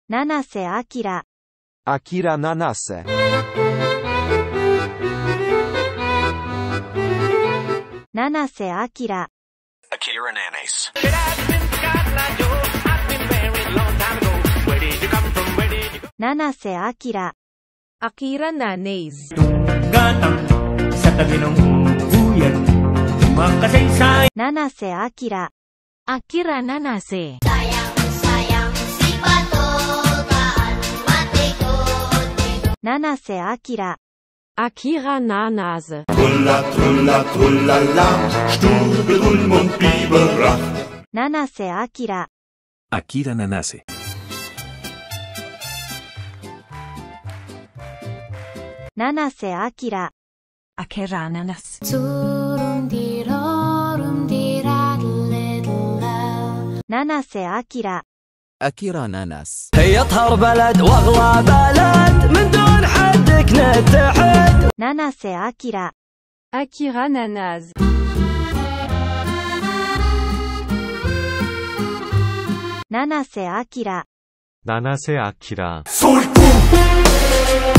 七瀬明。 Akira Nanase. 七瀬明。 Akira Nanas. 七瀬明。 Akira Nanas. Gatang sa tabi ng uyan, makasay-say. 七瀬明。 Akira Nanase. Sayang si patokaan matikot. 七瀬明。 Akira Nanase. Trulla, trulla, trullala, Stubelrulm und Biberach. 七瀬明。 Akira Nanase. 七瀬明。 Akira Nanas. Turundirodumdiradledla. 七瀬明。 أكيرا ناناس. هي اطهر بلد واغلى بلد من دون حدك نتحد. 七瀬明。 Akira Nanas. 七瀬明。 나나세 아키라. Sultan!